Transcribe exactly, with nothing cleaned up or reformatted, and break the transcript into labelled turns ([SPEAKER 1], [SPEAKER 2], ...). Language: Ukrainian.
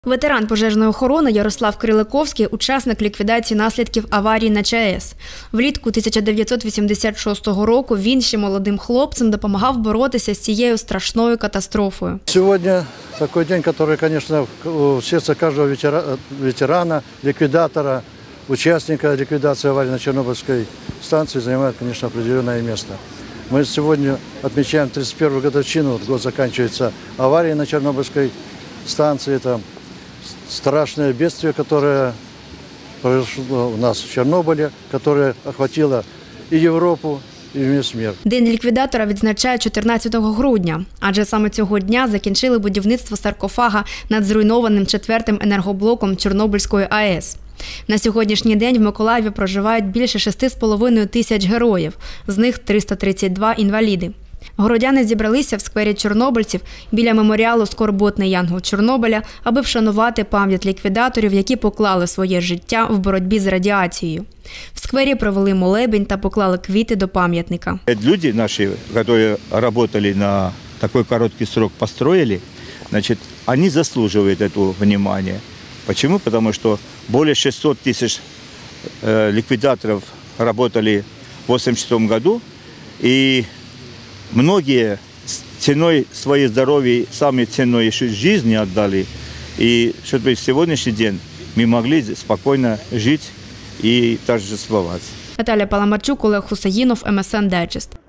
[SPEAKER 1] Ветеран пожежної охорони Ярослав Криликовський – учасник ліквідації наслідків аварії на ЧАЕС. Влітку тисяча дев'ятсот вісімдесят шостого року він ще молодим хлопцем допомагав боротися з цією страшною катастрофою.
[SPEAKER 2] Сьогодні такий день, який, звісно, в серці кожного ветерана, ліквідатора, учасника ліквідації аварії на Чорнобильській станції займає, звісно, определенне місце. Мы сегодня отмечаем тридцать первую годовщину, вот год заканчивается авария на Чернобыльской станции. Это страшное бедствие, которое произошло у нас в Чернобыле, которое охватило и Европу, і весь мир.
[SPEAKER 1] День ліквідатора відзначають чотирнадцятого грудня, адже саме цього дня закінчили будівництво саркофага над зруйнованим четвертим енергоблоком Чорнобильської АЕС. На сьогоднішній день в Миколаєві проживають більше шести з половиною тисяч героїв, з них триста тридцять два – інваліди. Городяни зібралися в сквері чорнобильців біля меморіалу «Скорботний янгол Чорнобиля», аби вшанувати пам'ять ліквідаторів, які поклали своє життя в боротьбі з радіацією. В сквері провели молебень та поклали квіти до пам'ятника.
[SPEAKER 3] Люди наші, які працювали на такий короткий срок, построили, значит, они заслуживают этого внимания. Почему? Потому что более шестисот тысяч э, ликвидаторов работали в восемьдесят шестом году, и многие ценой своей здоровья, самой ценой еще жизни отдали. И чтобы в сегодняшний день мы могли спокойно жить и торжествовать.
[SPEAKER 1] Наталя Паламарчук, Олег Хусаїнов, ем ес ен Дайджест.